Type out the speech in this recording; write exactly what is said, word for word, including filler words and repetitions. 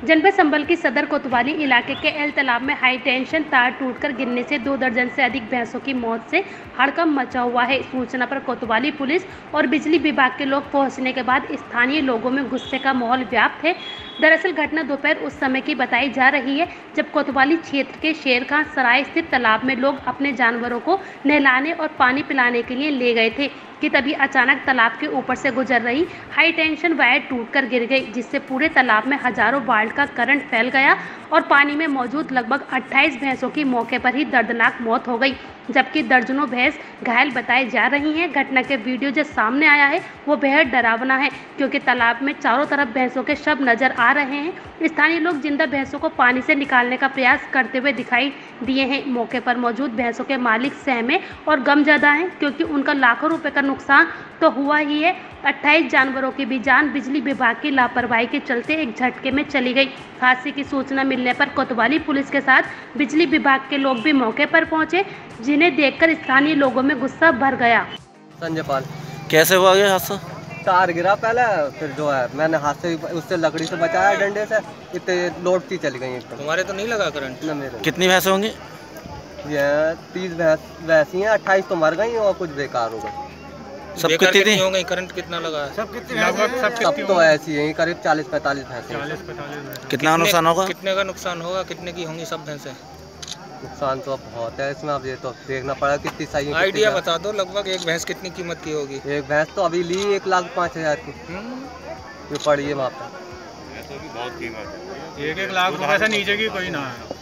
जनपद संभल की सदर कोतवाली इलाके के एल तालाब में हाई टेंशन तार टूटकर गिरने से दो दर्जन से अधिक भैंसों की मौत से हड़कंप मचा हुआ है। सूचना पर कोतवाली पुलिस और बिजली विभाग के लोग पहुंचने के बाद स्थानीय लोगों में गुस्से का माहौल व्याप्त है। दरअसल घटना दोपहर उस समय की बताई जा रही है जब कोतवाली क्षेत्र के शेरखां सराय स्थित तालाब में लोग अपने जानवरों को नहलाने और पानी पिलाने के लिए ले गए थे कि तभी अचानक तालाब के ऊपर से गुजर रही हाई टेंशन वायर टूटकर गिर गई, जिससे पूरे तालाब में हजारों वाल्ट का करंट फैल गया और पानी में मौजूद लगभग अट्ठाईस भैंसों की मौके पर ही दर्दनाक मौत हो गई, जबकि दर्जनों भैंस घायल बताई जा रही हैं। घटना के वीडियो जो सामने आया है वो बेहद डरावना है, क्योंकि तालाब में चारों तरफ भैंसों के शव नजर आ रहे हैं। स्थानीय लोग जिंदा भैंसों को पानी से निकालने का प्रयास करते हुए दिखाई दिए हैं। मौके पर मौजूद भैंसों के मालिक सहमे और गमजदा हैं, क्योंकि उनका लाखों रुपए का नुकसान तो हुआ ही है। अट्ठाईस जानवरों की भी जान बिजली विभाग की लापरवाही के चलते एक झटके में चली गई। हादसे की सूचना मिलने पर कोतवाली पुलिस के साथ बिजली विभाग के लोग भी मौके पर पहुंचे, जिन्हें देखकर स्थानीय लोगों में गुस्सा भर गया। संजय पाल। कैसे हुआ ये हादसा? तार गिरा पहले, फिर जो है मैंने हाथ से उससे लकड़ी से बचाया, डंडे से, इतने लौटती चली गई। तुम्हारे तो नहीं लगा करंट? न मेरे। कितनी भैंसे होंगी? ये तीस भैंस वैसी हैं, अट्ठाईस तो मर गई और कुछ बेकार हो गई। सब कितनी थी? हो गई? करंट कितना लगा है? सब कितनी सब, सब तो ऐसी है, करीब चालीस पैंतालीस भैंसे। कितना नुकसान होगा? कितने का नुकसान होगा? कितने की होंगी सब भैंसे? नुकसान तो अब बहुत है इसमें, अब ये तो देखना पड़ा कितनी सही है। आइडिया बता दो, लगभग एक भैंस कितनी कीमत की होगी? एक भैंस तो अभी ली एक लाख पाँच हजार की जो पड़ी है वहाँ पर। बहुत कीमत है, एक एक लाख रुपए से नीचे की कोई ना है।